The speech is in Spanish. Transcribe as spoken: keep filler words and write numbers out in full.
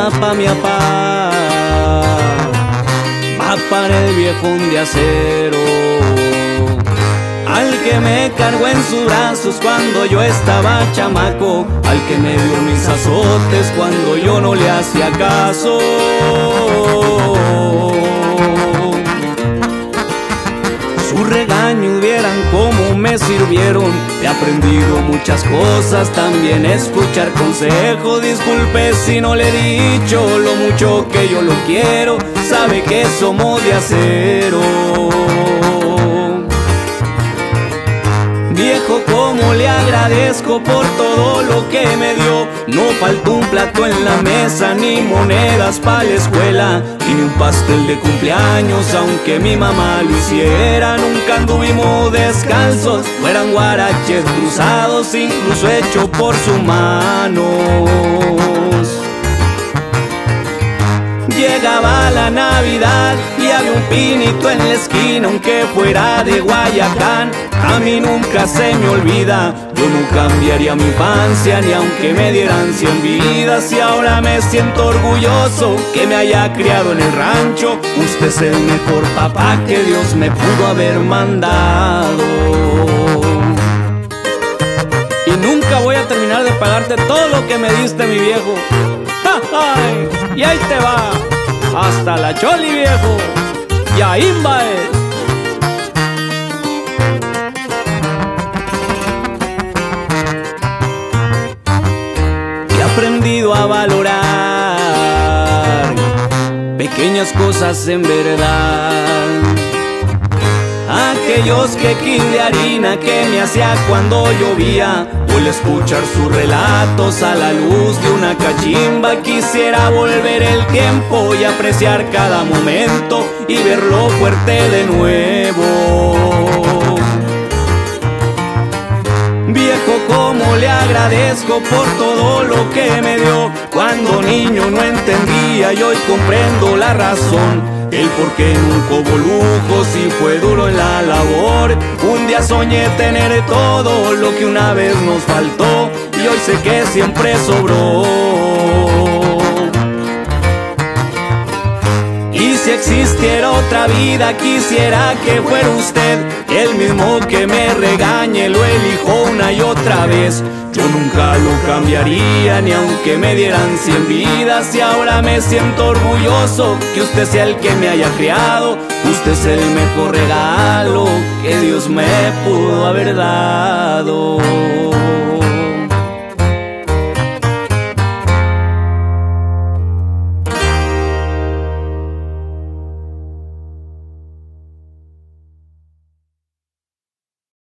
va pa' mi papá, va para el viejón de acero, al que me cargó en sus brazos cuando yo estaba chamaco, al que me dio mis azotes cuando yo no le hacía caso. Su regaño vieran cómo me sirvieron. He aprendido muchas cosas, también escuchar consejo. Disculpe si no le he dicho lo mucho que yo lo quiero. Sabe que somos de acero. Viejo, cómo le agradezco por todo lo que me dio. No faltó un plato en la mesa, ni monedas pa' la escuela, y ni un pastel de cumpleaños, aunque mi mamá lo hiciera. Nunca anduvimos descalzos, fueran guaraches cruzados, incluso hecho por sus manos. Llegaba la Navidad y había un pinito en la esquina, aunque fuera de Guayacán. A mí nunca se me olvida, yo no cambiaría mi infancia, ni aunque me dieran cien vidas. Y ahora me siento orgulloso que me haya criado en el rancho. Usted es el mejor papá que Dios me pudo haber mandado. Y nunca voy a terminar de pagarte todo lo que me diste, mi viejo. ¡Ay! Y ahí te va, hasta la choli, viejo, y ahí va es. He aprendido a valorar pequeñas cosas en verdad. Aquellos quequis de harina que me hacía cuando llovía, o el escuchar sus relatos a la luz de una cachimba. Quisiera volver el tiempo y apreciar cada momento y verlo fuerte de nuevo. Viejo, cómo le agradezco por todo lo que me dio. Cuando niño no entendía y hoy comprendo la razón. El por qué nunca hubo lujos y fue duro en la labor. Un día soñé tener todo lo que una vez nos faltó, y hoy sé que siempre sobró. Y si existiera otra vida, quisiera que fuera usted el mismo que me regañe, lo elijo una y otra vez. Yo nunca lo cambiaría, ni aunque me dieran cien vidas. Y ahora me siento orgulloso que usted sea el que me haya criado. Usted es el mejor regalo que Dios me pudo haber dado.